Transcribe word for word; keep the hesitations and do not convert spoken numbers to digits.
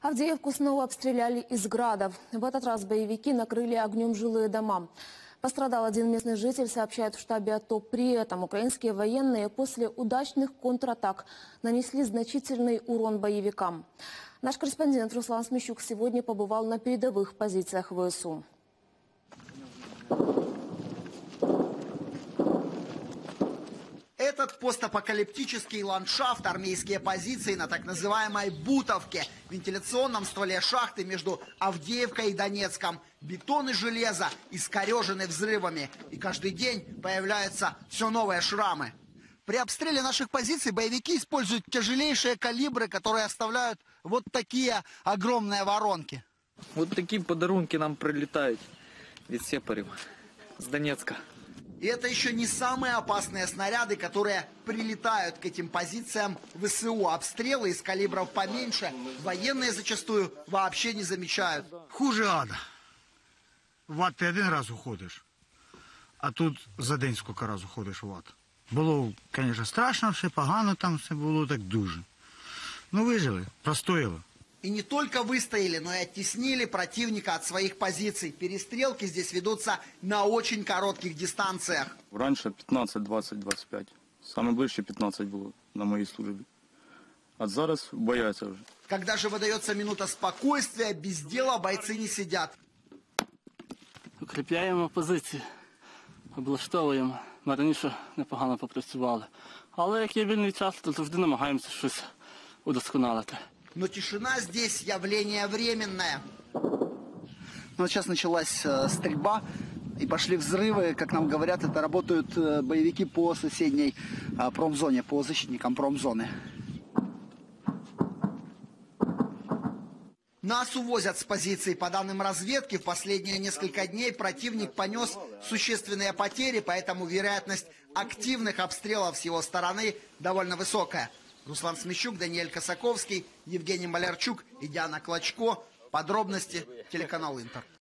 Авдеевку снова обстреляли из градов. В этот раз боевики накрыли огнем жилые дома. Пострадал один местный житель, сообщает в штабе АТО. При этом украинские военные после удачных контратак нанесли значительный урон боевикам. Наш корреспондент Руслан Смещук сегодня побывал на передовых позициях ВСУ. Этот постапокалиптический ландшафт, армейские позиции на так называемой Бутовке, вентиляционном стволе шахты между Авдеевкой и Донецком. Бетон и железо искорежены взрывами. И каждый день появляются все новые шрамы. При обстреле наших позиций боевики используют тяжелейшие калибры, которые оставляют вот такие огромные воронки. Вот такие подарунки нам прилетают від Сепарів с Донецка. И это еще не самые опасные снаряды, которые прилетают к этим позициям ВСУ. Обстрелы из калибров поменьше военные зачастую вообще не замечают. Хуже ада. В ад ти один раз уходиш, а тут за день скільки разів уходиш в ад. Було, звісно, страшно, все погано там, все було так дуже. Ну вижили, простояло. И не только выстояли, но и оттеснили противника от своих позиций. Перестрелки здесь ведутся на очень коротких дистанциях. Раньше пятнадцать, двадцать, двадцать пять. Самое ближче пятнадцать было на моей службе. А зараз боятся уже. Когда же выдается минута спокойствия, без дела бойцы не сидят. Укріпляємо позиції, облаштовуємо. Ми раніше непогано попрацювали. Але як є вільний час, то завжди намагаємося щось удосконалити. Но тишина здесь явление временное. Ну, вот сейчас началась э, стрельба и пошли взрывы. Как нам говорят, это работают э, боевики по соседней э, промзоне, по защитникам промзоны. Нас увозят с позиций. По данным разведки, в последние несколько дней противник понес существенные потери, поэтому вероятность активных обстрелов с его стороны довольно высокая. Руслан Смещук, Даниэль Косаковский, Евгений Малярчук и Диана Клочко. Подробности телеканал Интер.